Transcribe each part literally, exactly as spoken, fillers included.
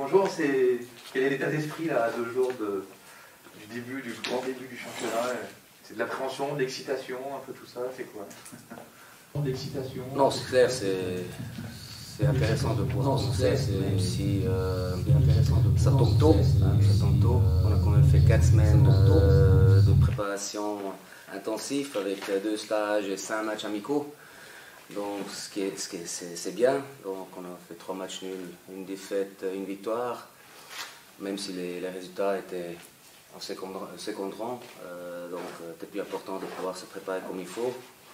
Bonjour, c'est quel est l'état d'esprit là, à deux jours de, du début, du grand début du championnat? C'est de l'appréhension, de l'excitation, un peu tout ça, c'est quoi? De l'excitation. Non, c'est clair, c'est intéressant de pouvoir commencer, même si euh, ça tombe tôt, hein, ça tombe tôt. On a quand même fait quatre semaines euh, de préparation intensive avec deux stages et cinq matchs amicaux. Donc, ce qui est, ce qui est, c'est bien. Donc, on a fait trois matchs nuls, une défaite, une victoire, même si les, les résultats étaient en second, second rang. Euh, donc, c'était plus important de pouvoir se préparer comme il faut.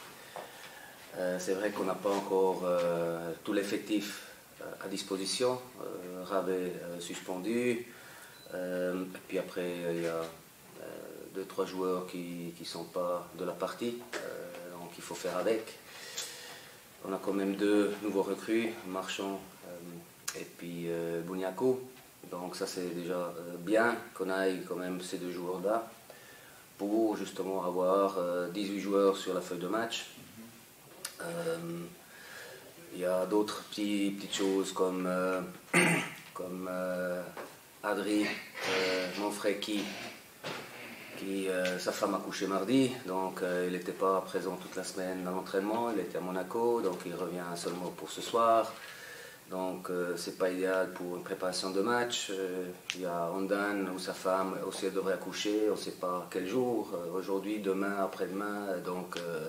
Euh, c'est vrai qu'on n'a pas encore euh, tout l'effectif euh, à disposition. Euh, Ravet euh, suspendu. Euh, et puis après, il y a euh, deux, trois joueurs qui ne sont pas de la partie. Euh, donc, il faut faire avec. On a quand même deux nouveaux recrues, Marchand euh, et puis euh, Bouniaco. Donc ça c'est déjà euh, bien qu'on aille quand même ces deux joueurs-là pour justement avoir euh, dix-huit joueurs sur la feuille de match. Il euh, y a d'autres petits, petites choses comme, euh, comme euh, Adri, euh, mon frère qui, qui euh, sa femme a couché mardi, donc euh, il n'était pas présent toute la semaine dans l'entraînement, il était à Monaco, donc il revient seulement pour ce soir. Donc euh, c'est pas idéal pour une préparation de match. Euh, il y a Ondan où sa femme aussi elle devrait accoucher, on ne sait pas quel jour, euh, aujourd'hui, demain, après-demain, donc euh,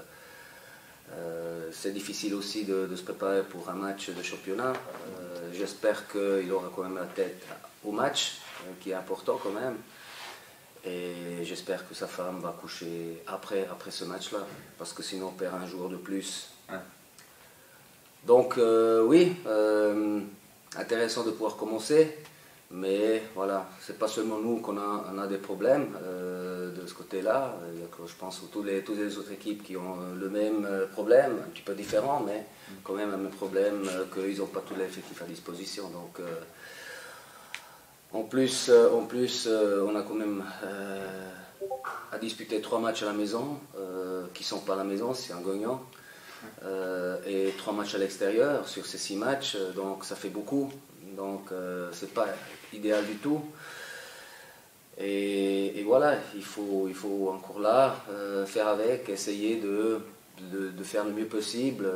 euh, c'est difficile aussi de, de se préparer pour un match de championnat. Euh, J'espère qu'il aura quand même la tête au match, euh, qui est important quand même. Et j'espère que sa femme va coucher après, après ce match-là, parce que sinon on perd un jour de plus. Ouais. Donc euh, oui, euh, intéressant de pouvoir commencer, mais voilà, c'est pas seulement nous qu'on a, on a des problèmes euh, de ce côté-là. Je pense que toutes les, toutes les autres équipes qui ont le même problème, un petit peu différent, mais quand même un même problème, euh, qu'ils n'ont pas tous les effectifs à disposition. Donc, euh, En plus, euh, en plus euh, on a quand même euh, à disputer trois matchs à la maison, euh, qui ne sont pas à la maison, c'est un gagnant, euh, et trois matchs à l'extérieur sur ces six matchs, donc ça fait beaucoup, donc euh, c'est pas idéal du tout. Et, et voilà, il faut, il faut encore là euh, faire avec, essayer de, de, de faire le mieux possible,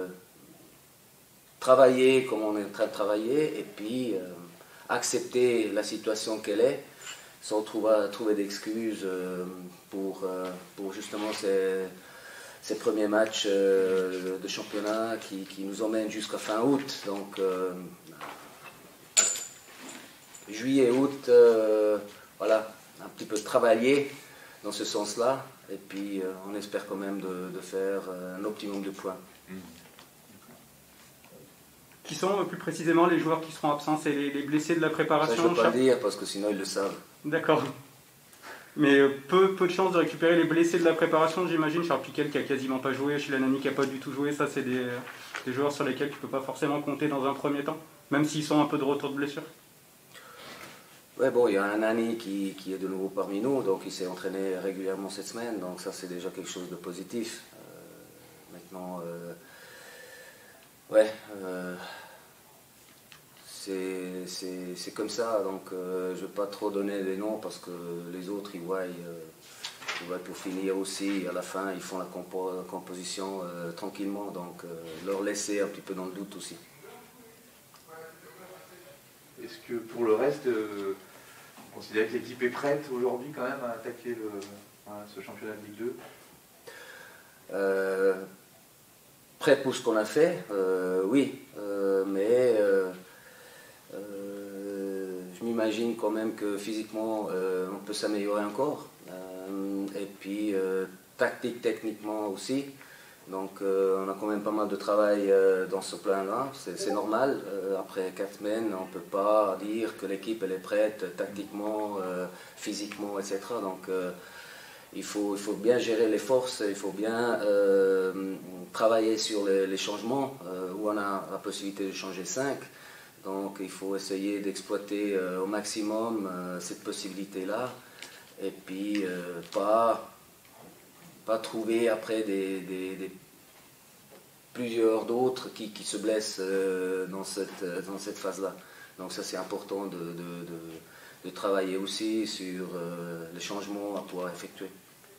travailler comme on est en train de travailler, et puis euh, accepter la situation qu'elle est, sans trouver, trouver d'excuses euh, pour, euh, pour justement ces, ces premiers matchs euh, de championnat qui, qui nous emmènent jusqu'à fin août. Donc, euh, juillet, août, euh, voilà, un petit peu travailler dans ce sens-là, et puis euh, on espère quand même de, de faire un optimum de points. Mmh. Qui sont plus précisément les joueurs qui seront absents? C'est les, les blessés de la préparation? Ça, je ne peux pas le dire parce que sinon ils le savent. D'accord. Mais peu, peu de chances de récupérer les blessés de la préparation, j'imagine. Charles Piquel qui a quasiment pas joué, Chilanani qui n'a pas du tout joué, ça c'est des, des joueurs sur lesquels tu ne peux pas forcément compter dans un premier temps, même s'ils sont un peu de retour de blessure. Ouais, bon, il y a un Nani qui, qui est de nouveau parmi nous, donc il s'est entraîné régulièrement cette semaine, donc ça c'est déjà quelque chose de positif. Euh, maintenant... Euh, Ouais, euh, c'est comme ça, donc euh, je ne vais pas trop donner des noms parce que les autres, ils voient, euh, ils voient pour finir aussi, à la fin, ils font la compo composition euh, tranquillement, donc euh, leur laisser un petit peu dans le doute aussi. Est-ce que pour le reste, euh, vous considérez que l'équipe est prête aujourd'hui quand même à attaquer le, voilà, ce championnat de Ligue deux? euh, Prêt pour ce qu'on a fait, euh, oui, euh, mais euh, euh, je m'imagine quand même que physiquement euh, on peut s'améliorer encore, euh, et puis euh, tactique, techniquement aussi. Donc euh, on a quand même pas mal de travail euh, dans ce plan-là, c'est normal. Euh, après quatre semaines, on ne peut pas dire que l'équipe elle est prête tactiquement, euh, physiquement, et cetera. Donc euh, Il faut, il faut bien gérer les forces, il faut bien euh, travailler sur les, les changements, euh, où on a la possibilité de changer cinq. Donc il faut essayer d'exploiter euh, au maximum euh, cette possibilité-là, et puis euh, pas, pas trouver après des, des, des plusieurs d'autres qui, qui se blessent euh, dans cette, dans cette phase-là. Donc ça c'est important de, de, de, de travailler aussi sur euh, les changements à pouvoir effectuer.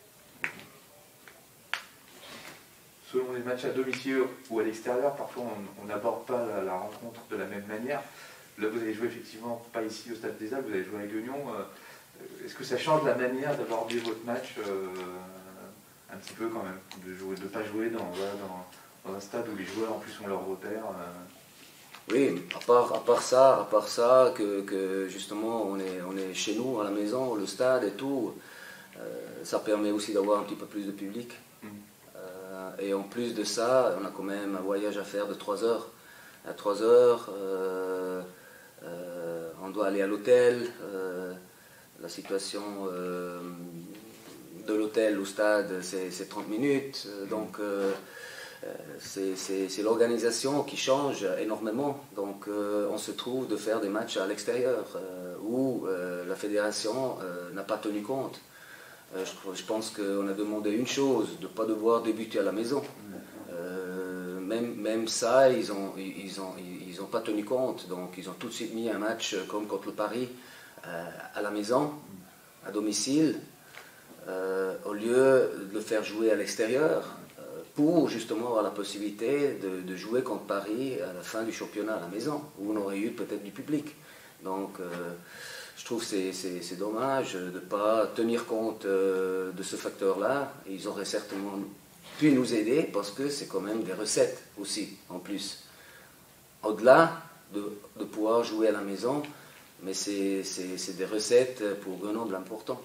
Selon les matchs à domicile ou à l'extérieur, parfois on n'aborde pas la, la rencontre de la même manière. Là vous avez joué effectivement pas ici au Stade des Alpes, vous avez joué à Guignon. Est-ce que ça change la manière d'aborder votre match euh, un petit peu quand même, de ne de pas jouer dans, voilà, dans, dans un stade où les joueurs en plus ont leurs repères euh... Oui, à part, à part ça, à part ça que, que justement on est, on est chez nous, à la maison, le stade et tout, euh, ça permet aussi d'avoir un petit peu plus de public. Mmh. Euh, et en plus de ça, on a quand même un voyage à faire de trois heures. À trois heures, euh, euh, on doit aller à l'hôtel. Euh, la situation euh, de l'hôtel au stade, c'est trente minutes. Euh, donc euh, c'est l'organisation qui change énormément. Donc euh, on se trouve de faire des matchs à l'extérieur euh, où euh, la fédération euh, n'a pas tenu compte. Euh, je, je pense qu'on a demandé une chose, de ne pas devoir débuter à la maison. Euh, même, même ça, ils n'ont ils ont, ils ont pas tenu compte. Donc ils ont tout de suite mis un match comme contre le Paris euh, à la maison, à domicile, euh, au lieu de le faire jouer à l'extérieur, euh, pour justement avoir la possibilité de, de jouer contre Paris à la fin du championnat à la maison, où on aurait eu peut-être du public. Donc euh, je trouve que c'est dommage de ne pas tenir compte euh, de ce facteur-là. Ils auraient certainement pu nous aider parce que c'est quand même des recettes aussi, en plus. Au-delà de, de pouvoir jouer à la maison, mais c'est des recettes pour Grenoble importantes.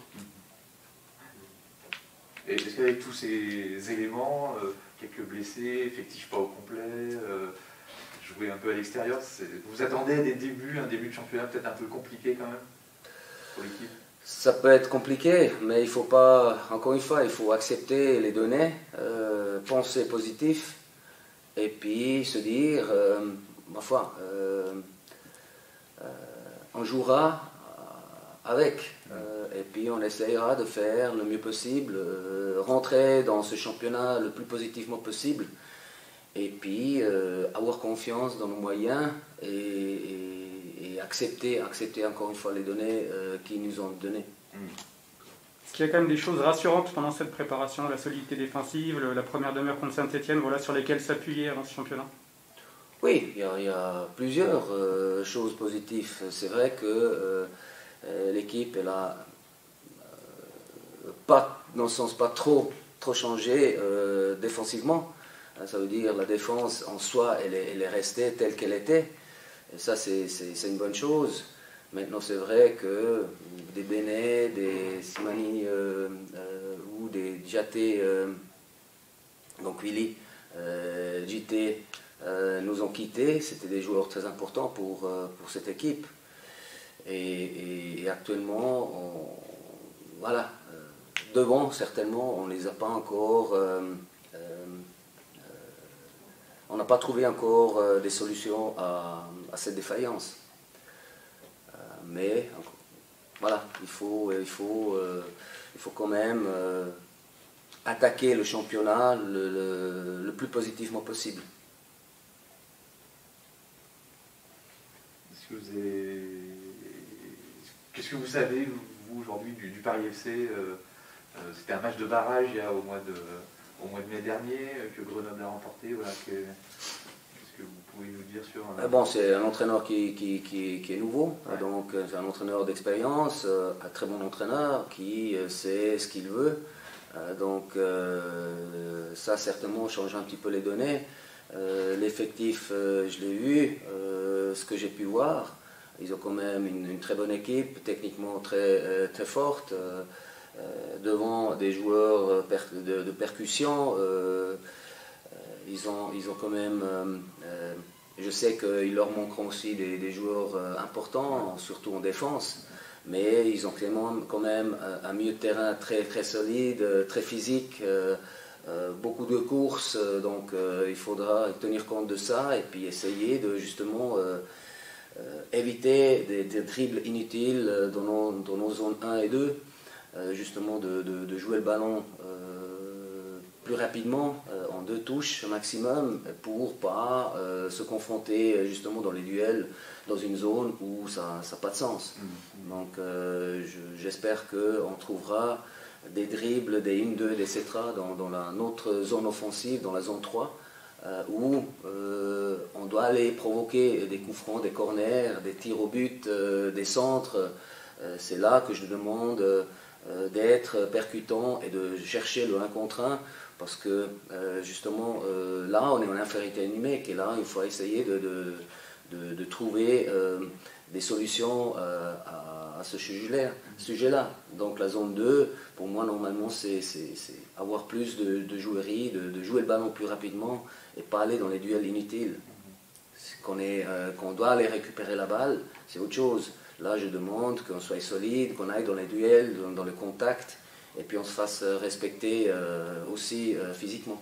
Et est-ce qu'avec tous ces éléments, euh, quelques blessés, effectifs pas au complet, euh, jouer un peu à l'extérieur, vous attendez à des débuts, un début de championnat peut-être un peu compliqué quand même pour l'équipe? Ça peut être compliqué, mais il faut pas, encore une fois, il faut accepter les données, euh, penser positif, et puis se dire, euh, ma foi, euh, euh, on jouera avec, euh, et puis on essayera de faire le mieux possible, euh, rentrer dans ce championnat le plus positivement possible, et puis euh, avoir confiance dans nos moyens et, et, et accepter, accepter encore une fois les données euh, qu'ils nous ont données. Est-ce qu'il y a quand même des choses rassurantes pendant cette préparation, la solidité défensive, le, la première demi-heure contre Saint-Etienne, voilà, sur lesquelles s'appuyer dans ce championnat? Oui, il y a, il y a plusieurs euh, choses positives. C'est vrai que euh, l'équipe, elle a euh, pas, dans le sens pas trop, trop changé euh, défensivement. Ça veut dire la défense en soi, elle est, elle est restée telle qu'elle était. Et ça, c'est une bonne chose. Maintenant, c'est vrai que des Bénet, des Simani euh, euh, ou des Djaté, euh, donc Willy, euh, J T, euh, nous ont quittés. C'était des joueurs très importants pour, euh, pour cette équipe. Et, et, et actuellement, on, voilà, euh, devant, certainement, on ne les a pas encore... Euh, euh, on n'a pas trouvé encore euh, des solutions à, à cette défaillance. Euh, mais voilà, il faut, il faut, euh, il faut quand même euh, attaquer le championnat le, le, le plus positivement possible. Est-ce que vous avez... Qu'est-ce que vous savez, vous, aujourd'hui, du, du Paris F C? euh, euh, C'était un match de barrage il y a au mois de... au mois de mai dernier, que Grenoble a remporté. Voilà, qu'est-ce que vous pouvez nous dire sur... Un... Bon, c'est un entraîneur qui, qui, qui, qui est nouveau, ouais. Donc c'est un entraîneur d'expérience, un très bon entraîneur qui sait ce qu'il veut. Donc euh, ça certainement change un petit peu les données. Euh, L'effectif, euh, je l'ai eu, euh, ce que j'ai pu voir, ils ont quand même une, une très bonne équipe, techniquement très, euh, très forte. Euh, Euh, devant des joueurs per, de, de percussion, euh, euh, ils, ont, ils ont quand même, euh, euh, je sais qu'il leur manqueront aussi des, des joueurs euh, importants, surtout en défense, mais ils ont quand même un, un milieu de terrain très, très solide, très physique, euh, euh, beaucoup de courses, donc euh, il faudra tenir compte de ça et puis essayer de justement euh, euh, éviter des, des dribbles inutiles dans nos, dans nos zones un et deux. Euh, justement de, de, de jouer le ballon euh, plus rapidement, euh, en deux touches maximum, pour pas euh, se confronter justement dans les duels, dans une zone où ça n'a pas de sens. Mmh. Donc euh, j'espère qu'on trouvera des dribbles, des un deux, et cetera dans, dans la, notre zone offensive, dans la zone trois, euh, où euh, on doit aller provoquer des coups francs, des corners, des tirs au but, euh, des centres. Euh, C'est là que je demande euh, d'être percutant et de chercher le un contre un, parce que euh, justement euh, là on est en infériorité numérique, et là il faut essayer de, de, de, de trouver euh, des solutions euh, à, à ce sujet-là. Sujet-là. Donc la zone deux, pour moi normalement c'est avoir plus de, de jouerie, de, de jouer le ballon plus rapidement et pas aller dans les duels inutiles. Qu'on euh, qu'on doit aller récupérer la balle, c'est autre chose. Là, je demande qu'on soit solide, qu'on aille dans les duels, dans, dans le contact, et puis on se fasse respecter euh, aussi euh, physiquement.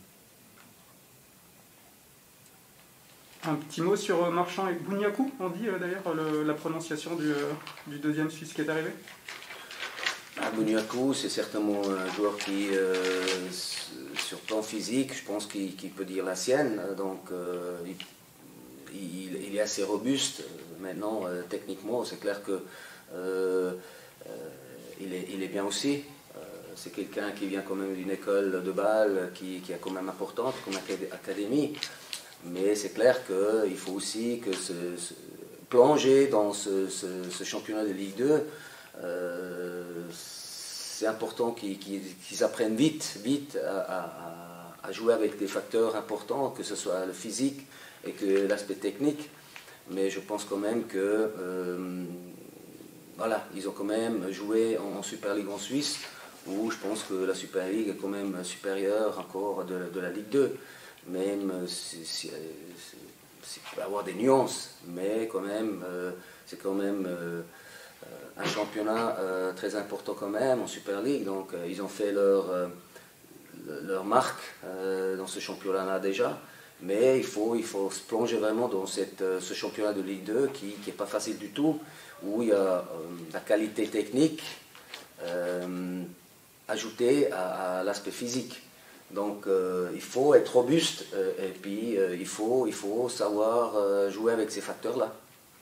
Un petit mot sur euh, Marchand et Bouniakou, on dit euh, d'ailleurs la prononciation du, euh, du deuxième Suisse qui est arrivé. Ah, Bouniakou, c'est certainement un joueur qui, euh, sur plan physique, je pense qu'il qu'il peut dire la sienne, donc euh, il, il, il est assez robuste. Maintenant, euh, techniquement, c'est clair que euh, euh, il, est, il est bien aussi. Euh, c'est quelqu'un qui vient quand même d'une école de balle qui, qui est quand même importante comme académie. Mais c'est clair qu'il faut aussi que ce, ce, plonger dans ce, ce, ce championnat de Ligue deux. Euh, c'est important qu'ils qu'ils, qu'ils apprennent vite, vite à, à, à jouer avec des facteurs importants, que ce soit le physique et que l'aspect technique. Mais je pense quand même que euh, voilà, ils ont quand même joué en, en Super League en Suisse, où je pense que la Super League est quand même supérieure encore de, de la Ligue deux. Même si, si, si, il peut y avoir des nuances, mais quand même, euh, c'est quand même euh, un championnat euh, très important quand même en Super League. Donc euh, ils ont fait leur, euh, leur marque euh, dans ce championnat-là déjà. Mais il faut, il faut se plonger vraiment dans cette, ce championnat de Ligue deux qui n'est pas facile du tout, où il y a euh, la qualité technique euh, ajoutée à, à l'aspect physique. Donc euh, il faut être robuste euh, et puis euh, il, faut, il faut savoir euh, jouer avec ces facteurs-là.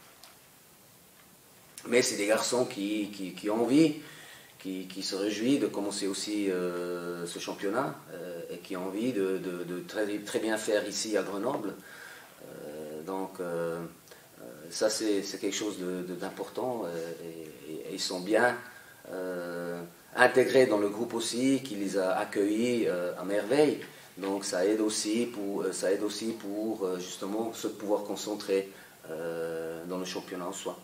Mais c'est des garçons qui, qui, qui ont envie, qui, qui se réjouit de commencer aussi euh, ce championnat euh, et qui a envie de, de, de très, très bien faire ici à Grenoble. Euh, donc euh, ça c'est quelque chose d'important euh, et, et, et ils sont bien euh, intégrés dans le groupe aussi, qui les a accueillis euh, à merveille. Donc ça aide aussi pour, ça aide aussi pour euh, justement se pouvoir concentrer euh, dans le championnat en soi.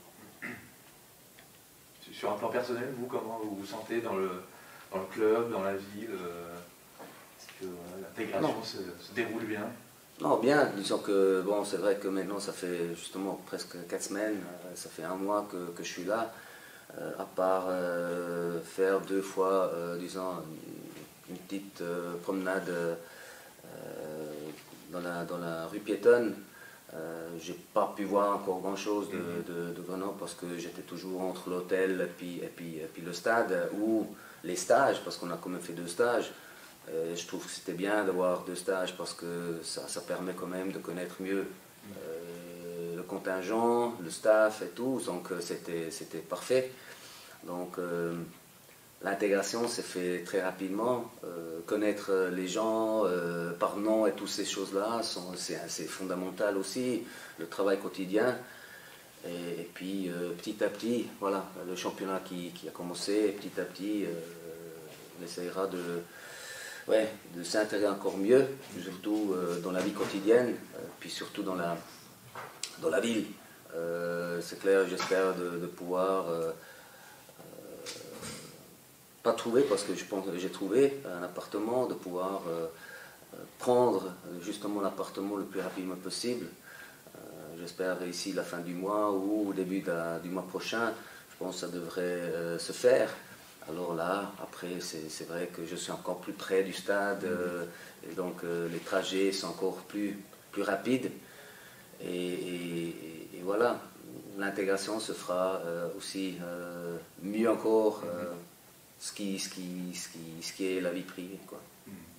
Sur un plan personnel, vous, comment vous vous sentez dans le, dans le club, dans la ville euh, Est-ce que euh, l'intégration se, se déroule bien? Non, bien. Disons que, bon, c'est vrai que maintenant, ça fait justement presque quatre semaines, euh, ça fait un mois que, que je suis là, euh, à part euh, faire deux fois, euh, disons, une, une petite euh, promenade euh, dans, la, dans la rue piétonne. Euh, j'ai pas pu voir encore grand chose de, de, de Grenoble parce que j'étais toujours entre l'hôtel et puis, et, puis, et puis le stade ou les stages, parce qu'on a quand même fait deux stages. Euh, je trouve que c'était bien d'avoir deux stages parce que ça, ça permet quand même de connaître mieux euh, le contingent, le staff et tout, donc c'était c'était parfait. Donc euh, l'intégration s'est fait très rapidement. Euh, connaître les gens euh, par nom et toutes ces choses-là, c'est fondamental aussi. Le travail quotidien. Et, et puis euh, petit à petit, voilà, le championnat qui, qui a commencé, petit à petit, euh, on essaiera de, ouais, de s'intégrer encore mieux, surtout euh, dans la vie quotidienne, euh, puis surtout dans la, dans la ville. Euh, c'est clair, j'espère de, de pouvoir... Euh, pas trouver, parce que je pense que j'ai trouvé un appartement, de pouvoir euh, prendre justement l'appartement le plus rapidement possible. Euh, J'espère ici la fin du mois ou au début de la, du mois prochain. Je pense que ça devrait euh, se faire. Alors là, après, c'est vrai que je suis encore plus près du stade, euh, et donc euh, les trajets sont encore plus, plus rapides. Et, et, et voilà, l'intégration se fera euh, aussi euh, mieux encore. Euh, Ce qui, ce, qui, ce, qui, ce qui est la vie privée, quoi. Mmh.